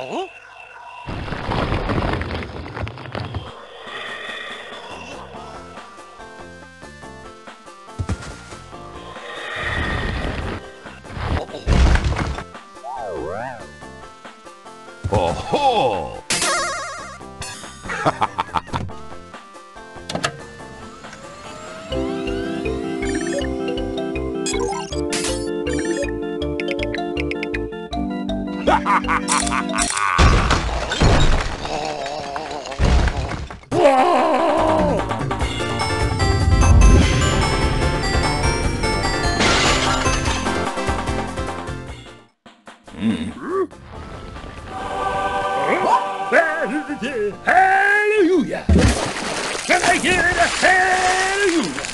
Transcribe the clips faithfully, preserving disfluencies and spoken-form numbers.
Oh-ho! Hallelujah! Can I get a hallelujah?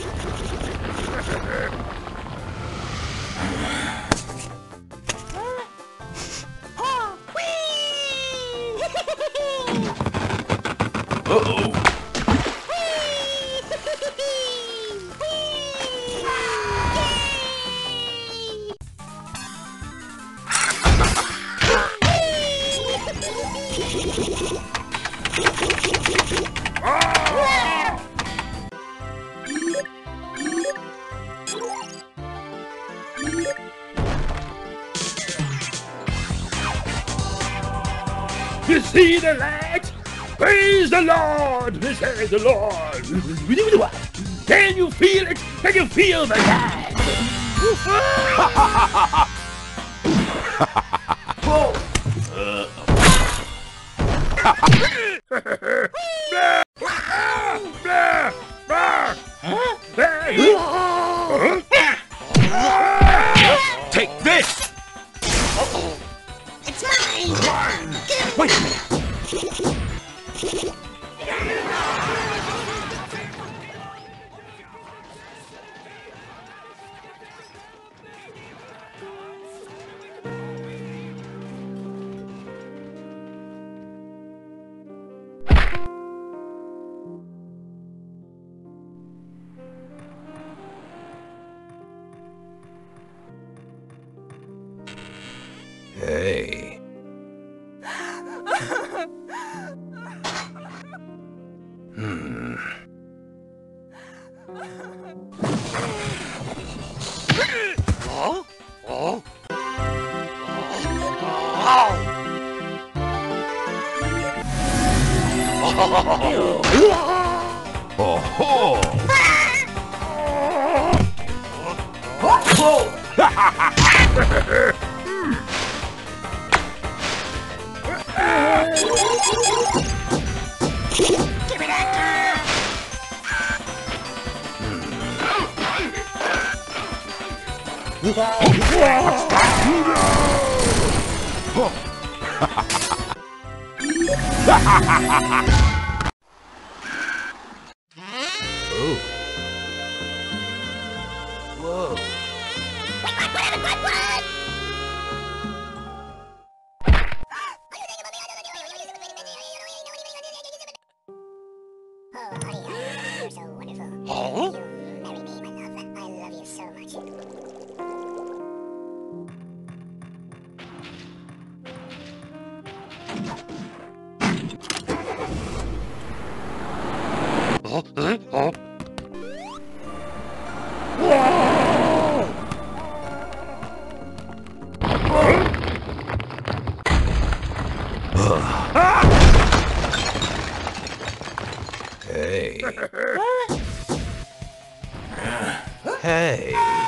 Uh-oh! You see the light? Praise the Lord! Praise the Lord! Can you feel it? Can you feel the light? Take this! It's mine! Mine! Wait a minute! Hey. Hmm. Oh? Oh? Oh-ho! Give me that! Oh. Whoa. What, what, what, what, what? Oh, honey, you're so wonderful. Oh? You marry me, my love. I love you so much. Oh? Oh? Hey. Hey.